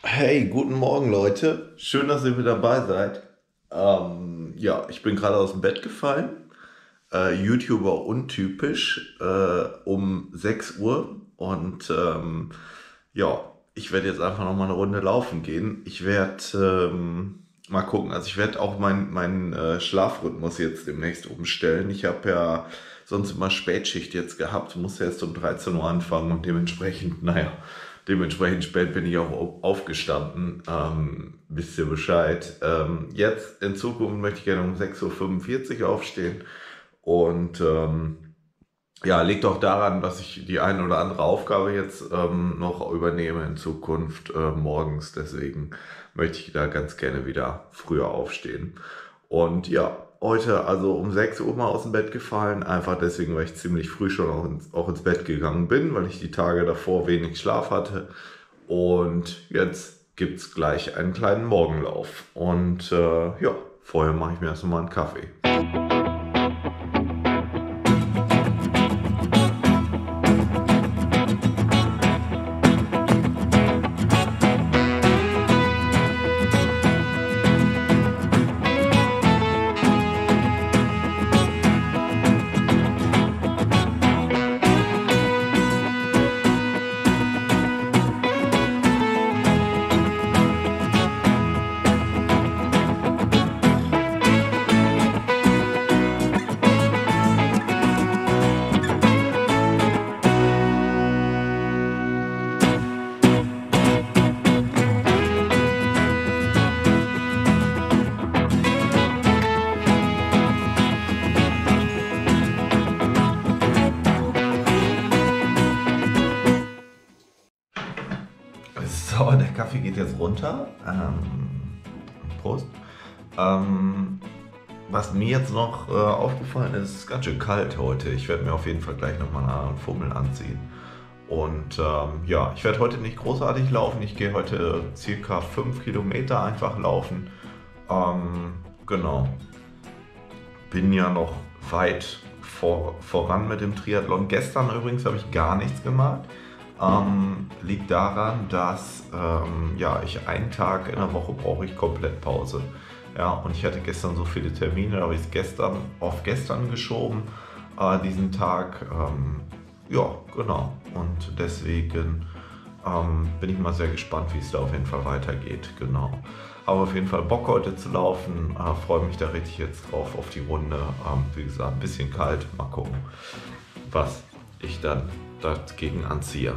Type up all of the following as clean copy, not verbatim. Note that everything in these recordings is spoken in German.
Hey, guten Morgen, Leute. Schön, dass ihr wieder dabei seid. Ja, ich bin gerade aus dem Bett gefallen. YouTuber untypisch, um 6 Uhr. Und ja, ich werde jetzt einfach noch mal eine Runde laufen gehen. Ich werde mal gucken. Also ich werde auch meinen Schlafrhythmus jetzt demnächst umstellen. Ich habe ja sonst immer Spätschicht jetzt gehabt, musste erst um 13 Uhr anfangen und dementsprechend, naja, dementsprechend spät bin ich auch aufgestanden. Wisst ihr Bescheid. Jetzt in Zukunft möchte ich gerne um 6:45 Uhr aufstehen. Und ja, liegt auch daran, dass ich die eine oder andere Aufgabe jetzt noch übernehme in Zukunft morgens. Deswegen möchte ich da ganz gerne wieder früher aufstehen. Und ja, heute also um 6 Uhr mal aus dem Bett gefallen. Einfach deswegen, weil ich ziemlich früh schon auch ins Bett gegangen bin, weil ich die Tage davor wenig Schlaf hatte. Und jetzt gibt es gleich einen kleinen Morgenlauf. Und ja, vorher mache ich mir erst noch mal einen Kaffee. So, der Kaffee geht jetzt runter. Prost. Ähm, Was mir jetzt noch aufgefallen ist, ist ganz schön kalt heute. Ich werde mir auf jeden Fall gleich nochmal einen anderen Fummel anziehen. Und ja, ich werde heute nicht großartig laufen. Ich gehe heute circa 5 Kilometer einfach laufen. Genau. Bin ja noch weit voran mit dem Triathlon. Gestern übrigens habe ich gar nichts gemacht. Liegt daran, dass ja, ich einen Tag in der Woche brauche ich komplett Pause. Ja, und ich hatte gestern so viele Termine, da habe ich es gestern auf gestern geschoben, diesen Tag. Ja, genau. Und deswegen bin ich mal sehr gespannt, wie es da auf jeden Fall weitergeht. Genau. Habe auf jeden Fall Bock heute zu laufen. Freue mich da richtig jetzt drauf auf die Runde. Wie gesagt, ein bisschen kalt. Mal gucken, was ich dann dagegen anziehe.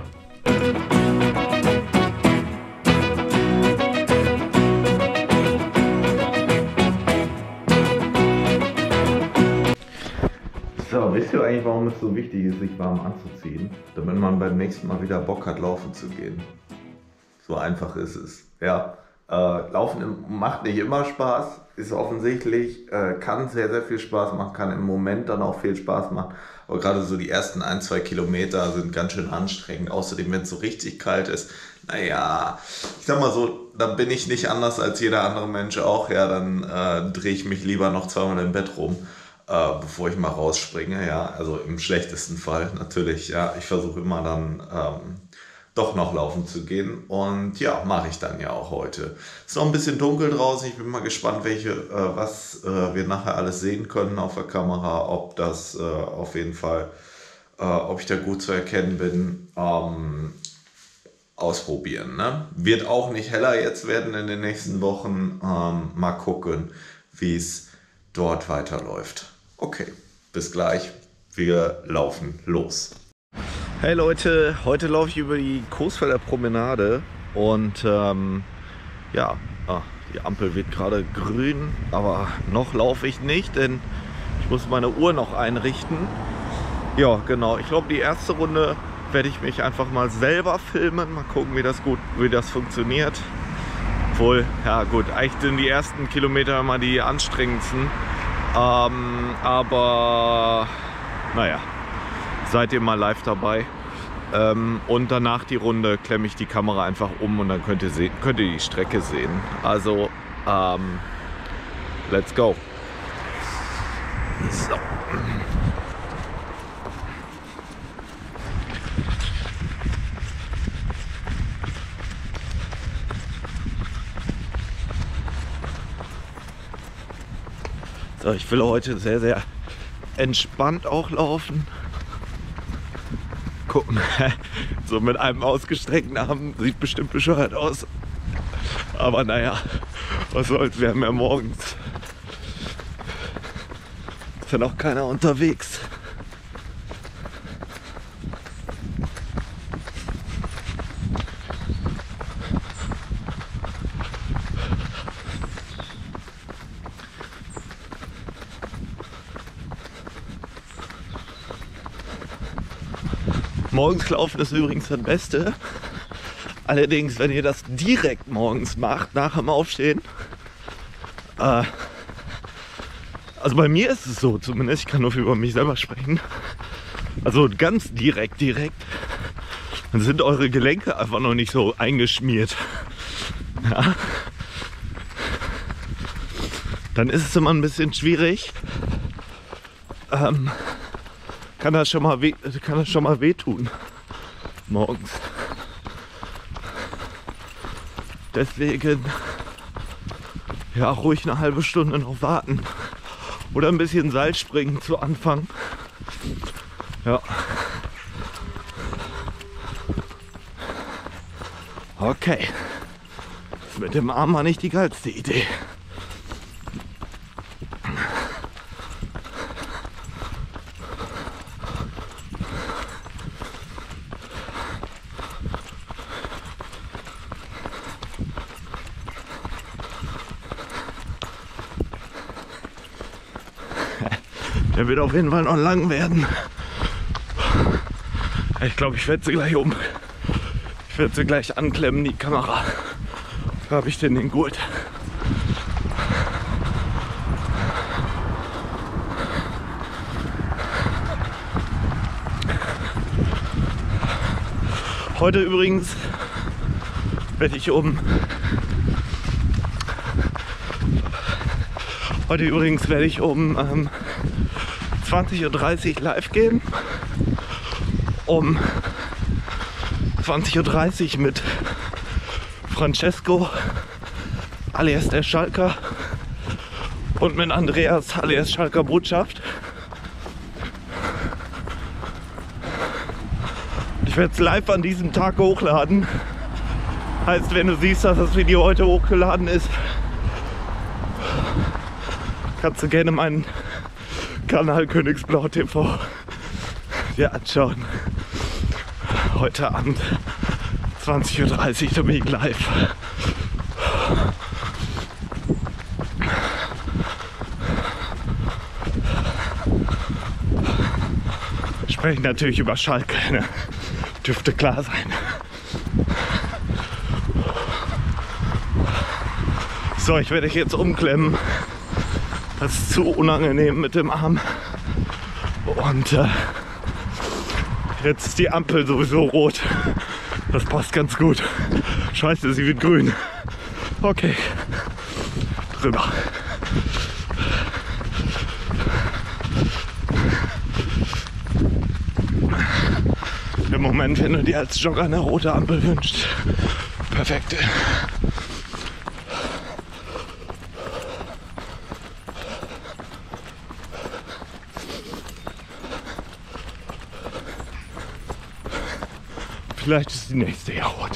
So, wisst ihr eigentlich, warum es so wichtig ist, sich warm anzuziehen? Damit man beim nächsten Mal wieder Bock hat, laufen zu gehen. So einfach ist es. Ja, Laufen macht nicht immer Spaß, ist offensichtlich, kann sehr, sehr viel Spaß machen, kann im Moment dann auch viel Spaß machen. Aber gerade so die ersten 1, 2 Kilometer sind ganz schön anstrengend. Außerdem, wenn es so richtig kalt ist, naja, ich sag mal so, dann bin ich nicht anders als jeder andere Mensch auch. Ja, dann drehe ich mich lieber noch zweimal im Bett rum, bevor ich mal rausspringe. Ja, also im schlechtesten Fall natürlich. Ja, ich versuche immer dann doch noch laufen zu gehen. Und ja, mache ich dann ja auch heute. Ist noch ein bisschen dunkel draußen. Ich bin mal gespannt, was wir nachher alles sehen können auf der Kamera. Ob das auf jeden Fall, ob ich da gut zu erkennen bin. Ausprobieren. Ne? Wird auch nicht heller jetzt werden in den nächsten Wochen. Mal gucken, wie es dort weiterläuft. Okay, bis gleich. Wir laufen los. Hey Leute, heute laufe ich über die Coesfelder Promenade und ja, die Ampel wird gerade grün, aber noch laufe ich nicht, denn ich muss meine Uhr noch einrichten. Ja, genau, ich glaube, die erste Runde werde ich mich einfach mal selber filmen, mal gucken, wie das funktioniert. Obwohl, ja gut, eigentlich sind die ersten Kilometer immer die anstrengendsten, aber naja. Seid ihr mal live dabei. Und danach die Runde klemme ich die Kamera einfach um und dann könnt ihr die Strecke sehen. Also, let's go. So. So, ich will heute sehr, sehr entspannt auch laufen. Gucken, so mit einem ausgestreckten Arm sieht bestimmt bescheuert aus. Aber naja, was soll's, wir haben ja morgens. Ist ja noch keiner unterwegs. Morgens laufen ist übrigens das Beste. Allerdings, wenn ihr das direkt morgens macht, nach dem Aufstehen. Also bei mir ist es so zumindest, ich kann nur über mich selber sprechen. Also ganz direkt, dann sind eure Gelenke einfach noch nicht so eingeschmiert. Ja. Dann ist es immer ein bisschen schwierig. Kann das schon mal wehtun morgens. Deswegen ja ruhig eine halbe Stunde noch warten oder ein bisschen Seilspringen zu Anfang. Ja. Okay. Das mit dem Arm war nicht die geilste Idee. Der wird auf jeden Fall noch lang werden. Ich glaube, ich werde sie gleich Ich werde sie gleich anklemmen, die Kamera. Wo habe ich denn den Gurt? Heute übrigens werde ich um 20:30 Uhr live gehen. Um 20:30 Uhr mit Francesco alias der Schalker und mit Andreas alias Schalker Botschaft. Ich werde es live an diesem Tag hochladen. Heißt, wenn du siehst, dass das Video heute hochgeladen ist, kannst du gerne meinen Kanal Königsblau TV dir anschauen. Heute Abend 20:30 Uhr, da bin ich live. Wir sprechen natürlich über Schalke, ne? Dürfte klar sein. So, ich werde dich jetzt umklemmen. Das ist zu unangenehm mit dem Arm. Und jetzt ist die Ampel sowieso rot. Das passt ganz gut. Scheiße, sie wird grün. Okay. Drüber. Im Moment, wenn du dir als Jogger eine rote Ampel wünschst. Perfekt. Vielleicht ist die nächste ja rot.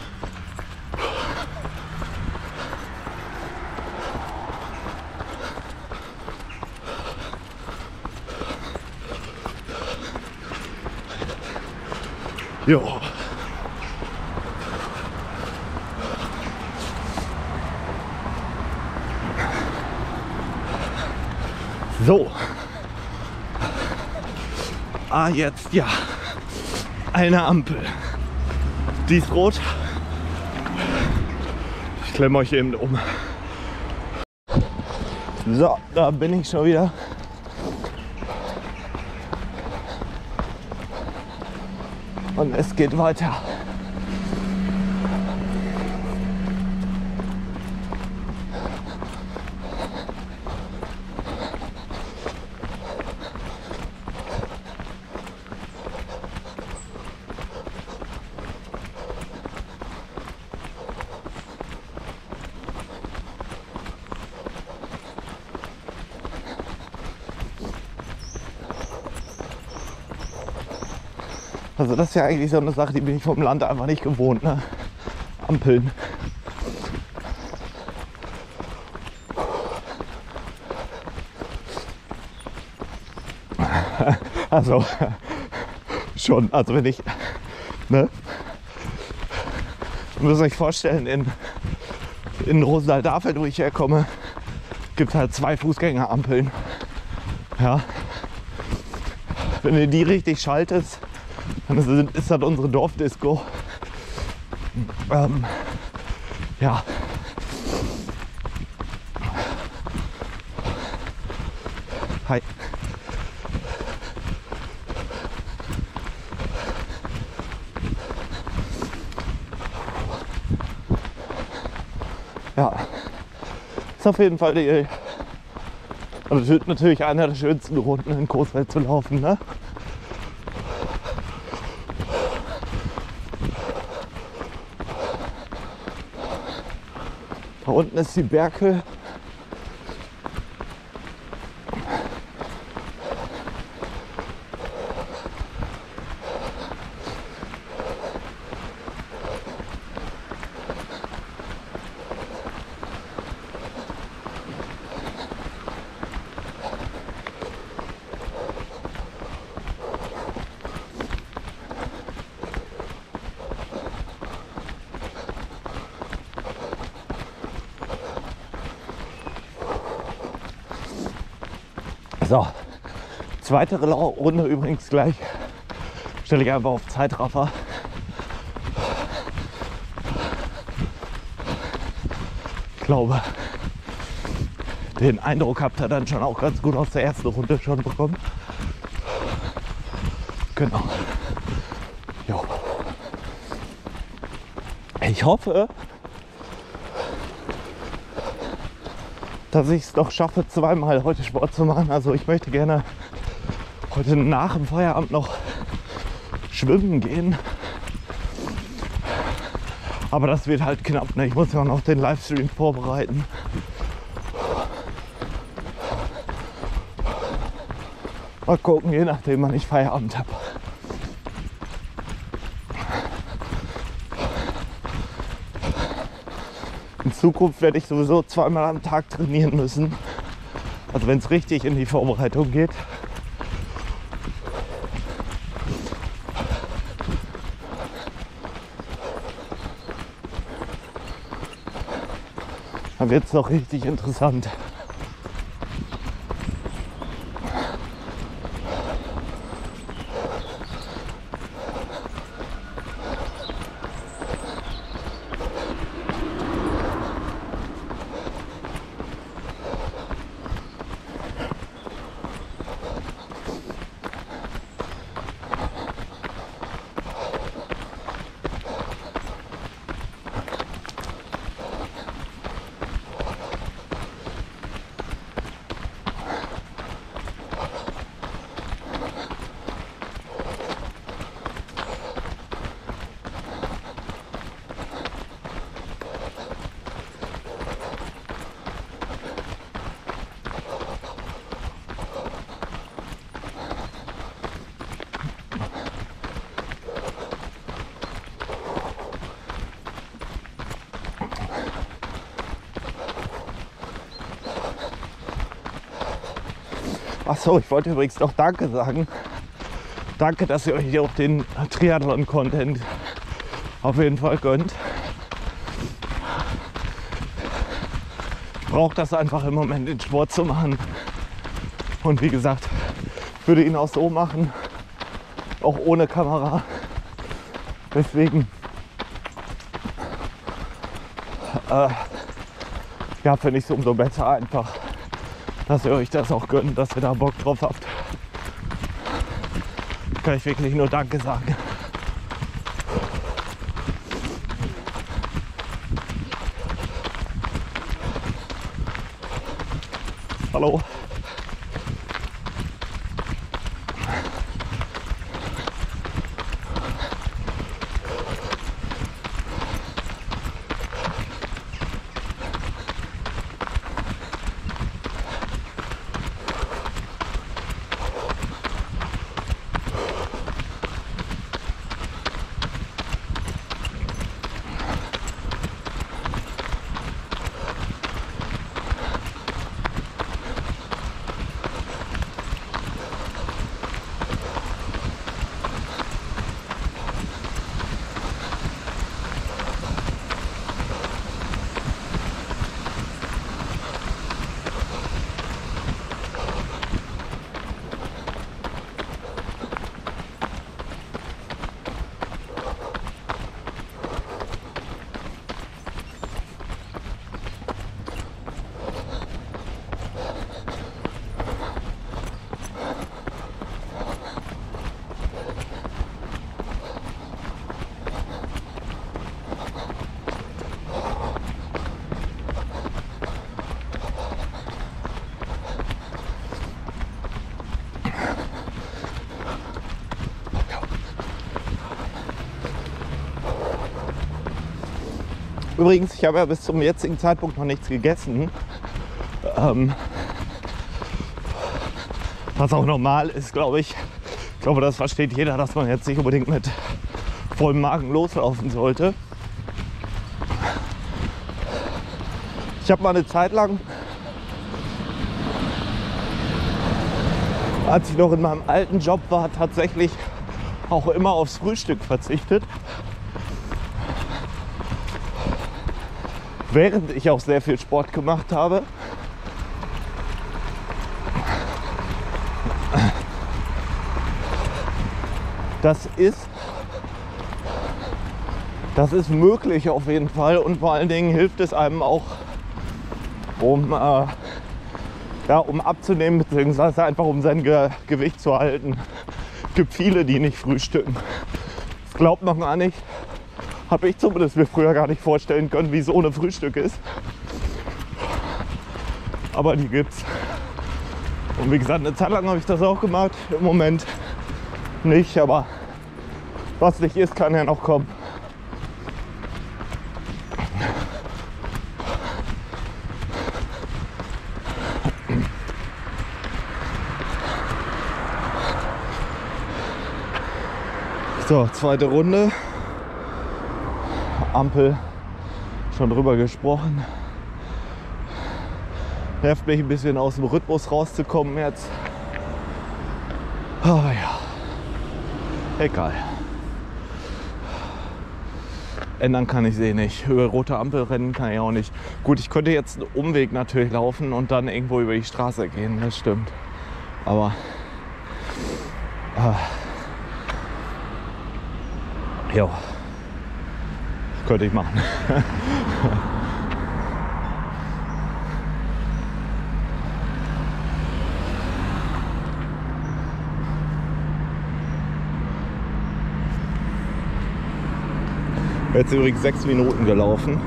Jo. So. Jetzt ja. Eine Ampel. Die ist rot. Ich klemme euch eben um. So, da bin ich schon wieder. Und es geht weiter. Also das ist ja eigentlich so eine Sache, die bin ich vom Land einfach nicht gewohnt, ne? Ampeln. Also schon, also wenn ich, ne? Ihr müsst euch vorstellen, in Rosendahl-Dahfeld, wo ich herkomme, gibt es halt 2 Fußgängerampeln. Ja. Wenn du die richtig schaltest, dann ist das unsere Dorfdisco. Ja. Hi. Ja. Ist auf jeden Fall die, also natürlich einer der schönsten Runden in Coesfeld zu laufen, ne? Da unten ist die Berghöhe. So, zweite Runde übrigens gleich. Stelle ich einfach auf Zeitraffer. Ich glaube, den Eindruck habt ihr dann schon auch ganz gut aus der ersten Runde schon bekommen. Genau. Jo. Ich hoffe, dass ich es doch schaffe, zweimal heute Sport zu machen. Also ich möchte gerne heute nach dem Feierabend noch schwimmen gehen. Aber das wird halt knapp, ne? Ich muss ja auch noch den Livestream vorbereiten. Mal gucken, je nachdem, wann ich Feierabend habe. In Zukunft werde ich sowieso zweimal am Tag trainieren müssen. Also wenn es richtig in die Vorbereitung geht. Dann wird es noch richtig interessant. Achso, ich wollte übrigens noch Danke sagen. Danke, dass ihr euch auch den Triathlon-Content auf jeden Fall gönnt. Ich brauche das einfach im Moment, den Sport zu machen. Und wie gesagt, ich würde ihn auch so machen, auch ohne Kamera. Deswegen ja, finde ich es umso besser einfach, dass ihr euch das auch gönnt, dass ihr da Bock drauf habt. Kann ich wirklich nur Danke sagen. Hallo. Übrigens, ich habe ja bis zum jetzigen Zeitpunkt noch nichts gegessen. Was auch normal ist, glaube ich. Ich glaube, das versteht jeder, dass man jetzt nicht unbedingt mit vollem Magen loslaufen sollte. Ich habe mal eine Zeit lang, als ich noch in meinem alten Job war, tatsächlich auch immer aufs Frühstück verzichtet. Während ich auch sehr viel Sport gemacht habe. Das ist möglich auf jeden Fall und vor allen Dingen hilft es einem auch, um abzunehmen, beziehungsweise einfach um sein Gewicht zu halten. Es gibt viele, die nicht frühstücken. Das glaubt man gar nicht. Habe ich zumindest mir früher gar nicht vorstellen können, wie es ohne Frühstück ist. Aber die gibt's. Und wie gesagt, eine Zeit lang habe ich das auch gemacht. Im Moment nicht, aber was nicht ist, kann ja noch kommen. So, zweite Runde. Ampel, schon drüber gesprochen. Nervt mich ein bisschen aus dem Rhythmus rauszukommen jetzt. Aber ja, egal. Ändern kann ich sie nicht. Über rote Ampel rennen kann ich auch nicht. Gut, ich könnte jetzt einen Umweg natürlich laufen und dann irgendwo über die Straße gehen, das stimmt. Aber ja, könnte ich machen. Jetzt übrigens 6 Minuten gelaufen.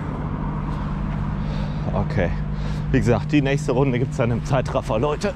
Okay. Wie gesagt, die nächste Runde gibt es dann im Zeitraffer, Leute.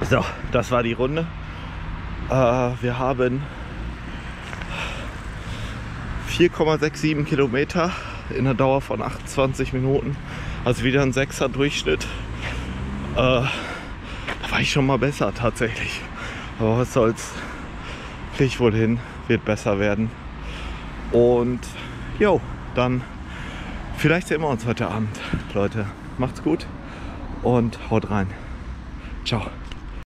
So, das war die Runde. Wir haben 4,67 Kilometer in der Dauer von 28 Minuten. Also wieder ein 6er Durchschnitt. Da war ich schon mal besser tatsächlich. Aber was soll's. Krieg ich wohl hin. Wird besser werden. Und jo, dann vielleicht sehen wir uns heute Abend. Leute, macht's gut und haut rein. Ciao.